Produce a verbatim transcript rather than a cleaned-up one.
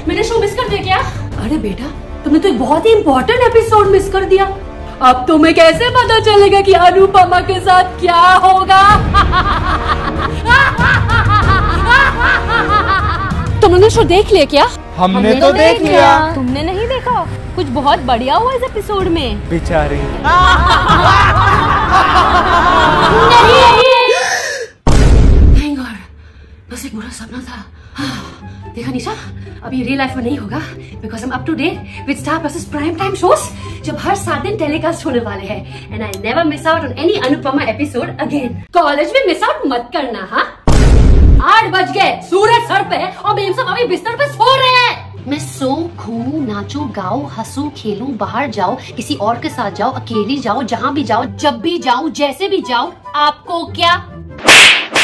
मैंने show miss कर दिया क्या? अरे बेटा, तुमने तो एक बहुत ही इम्पोर्टेंट एपिसोड मिस कर दिया। अब तुम्हें कैसे पता चलेगा कि अनुपमा के साथ क्या होगा? तुमने शो देख लिया क्या? हमने, हमने तो, तो देख लिया, लिया। तुमने नहीं देखा? कुछ बहुत बढ़िया हुआ इस एपिसोड में। बेचारी। Thank God, बस एक बुरा सपना था। देखा निशा, अब ये रियल लाइफ में नहीं होगा, बिकॉज हम up to date with Star Plus prime time shows जब हर सात दिन टेलीकास्ट होने वाले हैं। And I never miss out on any Anupama episode again. College में मिस आउट मत करना। हाँ, आठ बज गए, सूरज सर पे है और मेम सब अभी बिस्तर पे सो रहे हैं। मैं सो, घूमू, नाचू, गाओ, हंसू, खेलू, बाहर जाओ, किसी और के साथ जाओ, अकेली जाओ, जहाँ भी जाओ, जब भी जाओ, जैसे भी जाओ, आपको क्या?